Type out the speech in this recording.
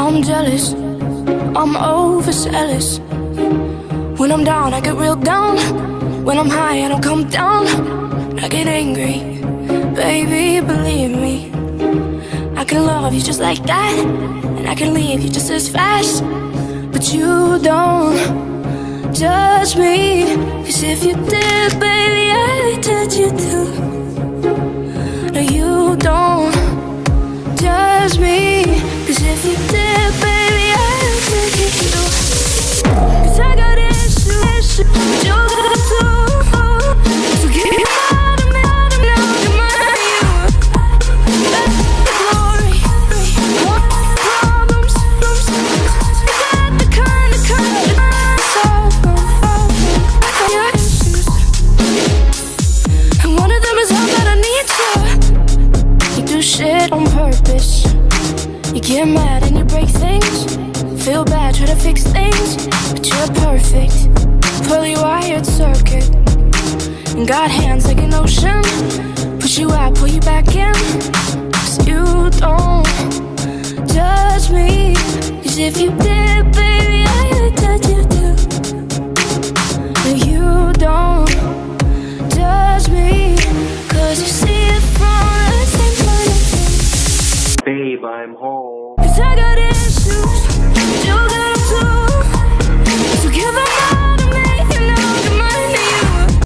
I'm jealous, I'm overzealous. When I'm down, I get real down. When I'm high, I don't come down. I get angry, baby, believe me. I can love you just like that, and I can leave you just as fast. But you don't judge me, 'cause if you did, baby, I judge you too. No, you don't judge me, 'cause if you did, baby, I judge you too. 'Cause I got issues, but you got too. So get me out of me, out of now, you're mine. That's the glory, want problems. You got the kind of solve your issues. And one of them is how that I need you. You do shit on purpose. You get mad and you break things. Feel bad, try to fix things, but you're perfect. Fully wired circuit. And got hands like an ocean. Push you out, pull you back in. 'Cause you don't judge me. 'Cause if you did,